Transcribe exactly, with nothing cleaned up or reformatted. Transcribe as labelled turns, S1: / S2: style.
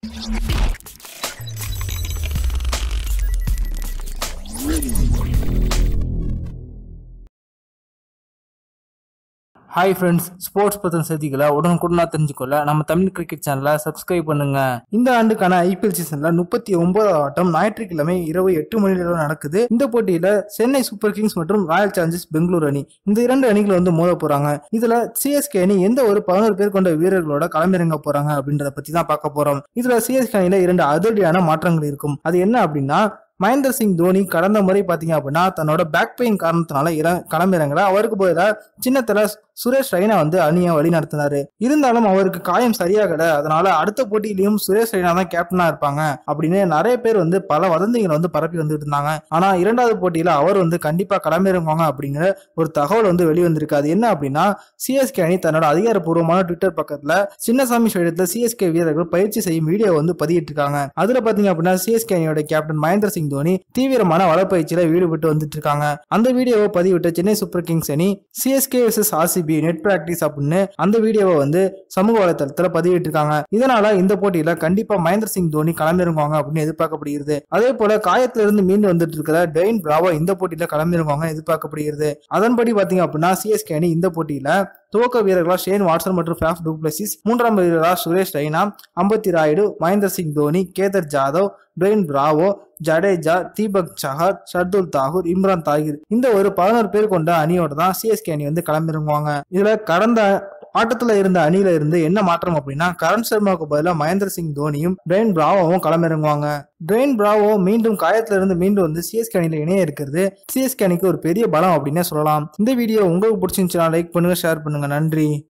S1: Hi friends, sports பத்தின செய்திகளை உடனுக்குடனா தெரிஞ்சுக்கொள்ள நம்ம தமிழ் கிரிக்கெட் சேனலை சப்ஸ்கிரைப் பண்ணுங்க. இந்த ஆண்டுக்கான ஐபிஎல் சீசன்ல முப்பத்தி ஒன்பதாவது ஆட்டம் ஞாயிற்றுக்கிழமை இரவு எட்டு மணி நேரம் நடக்குது. இந்த போட்டியில சென்னை சூப்பர் கிங்ஸ் மற்றும் ராயல் சேலஞ்சர்ஸ் பெங்களூர் அணி இந்த இரண்டு அணிகள் வந்து மோத போறாங்க. இதுல சிஎஸ்கே அணி எந்த ஒரு பதினோரு பேர் கொண்ட வீரர்களோட களமிறங்க போறாங்க அப்படின்றத பத்தி தான் பார்க்க போறோம். இதுல சிஎஸ்கே அணியில இரண்டு அதிரடியான மாற்றங்கள் இருக்கும். அது என்ன அப்படின்னா, மகேந்திர சிங் தோனி கடந்த முறை பாத்தீங்க அப்படின்னா தன்னோட பேக் பெயின் காரணத்தினால இற களமிறங்கல. அவருக்கு பதிலா சின்னத்தல சுரேஷ் ரெய்னா வந்து அணியை வழி நடத்தினாரு. இருந்தாலும் அவருக்கு காயம் சரியாகல. அதனால அடுத்த போட்டியிலையும் சுரேஷ் ரெய்னா தான் கேப்டனா இருப்பாங்க அப்படின்னு நிறைய பேர் வந்து பல வதந்திகளை வந்து பரப்பி வந்துட்டு இருந்தாங்க. ஆனா இரண்டாவது போட்டியில அவர் வந்து கண்டிப்பா களமிறங்குவாங்க அப்படிங்கிற ஒரு தகவல் வந்து வெளிவந்திருக்கு. அது என்ன அப்படின்னா, சிஎஸ்கே அணி தன்னோட அதிகாரப்பூர்வமான ட்விட்டர் பக்கத்துல சின்னசாமி ஸ்டேடியத்துல சிஎஸ்கே வீரர்கள் பயிற்சி செய்யும் வீடியோ வந்து பதிவிட்டு இருக்காங்க. அதுல பாத்தீங்க அப்படின்னா, சிஎஸ்கே அணியோட கேப்டன் மகேந்திர சிங் தோனி தீவிரமான வளப்பயிற்சியில ஈடுபட்டு வந்துட்டு இருக்காங்க. அந்த வீடியோவை பதிவிட்ட சென்னை சூப்பர் கிங்ஸ் அணி CSK versus RCB net practice அப்படின்னு அந்த வீடியோவை வந்து சமூக வலைதளத்துல பதிவிட்டு இருக்காங்க. இதனால இந்த போட்டியில கண்டிப்பா மகேந்திர சிங் தோனி களமிறங்குவாங்க அப்படின்னு எதிர்பார்க்கப்படுகிறது. அதே போல காயத்துல இருந்து மீண்டு வந்துட்டு இருக்கிற டெயின் பிராவோ இந்த போட்டியில களமிறங்குவாங்க எதிர்பார்க்கப்படுகிறது. அதன்படி பாத்தீங்க அப்படின்னா, சிஎஸ்கே அணி இந்த போட்டியில துவக்க வீரர்களா ஷேன் வாட்சன் மற்றும் ஃபேஃப் டு பிளெசிஸ், மூன்றாம் வீரர்களா சுரேஷ் ரெய்னா, அம்பத்தி ராயுடு, மகேந்திர சிங் தோனி, கேதர் ஜாதவ், டெயின் பிராவோ, ஜடேஜா, தீபக் சஹர், ஷர்துல் தாகூர், இம்ரான் தாகிர் இந்த ஒரு பதினோரு பேர் கொண்ட அணியோட தான் சிஎஸ்கே அணி வந்து களமிறங்குவாங்க. இதுல கடந்த ஆட்டத்துல இருந்த அணியில இருந்து என்ன மாற்றம் அப்படின்னா, கரண் சர்மாவுக்கு பதிலாக மகேந்திர சிங் தோனியும் டெயின் பிராவோவும் களமிறங்குவாங்க. டெயின் பிராவோ மீண்டும் காயத்துல இருந்து மீண்டும் வந்து சிஎஸ்கே அணியில இணைய இருக்கிறது சிஎஸ்கே அணிக்கு ஒரு பெரிய பலம் அப்படின்னே சொல்லலாம். இந்த வீடியோ உங்களுக்கு பிடிச்சிருந்துச்சுன்னா லைக் பண்ணுங்க, ஷேர் பண்ணுங்க. நன்றி.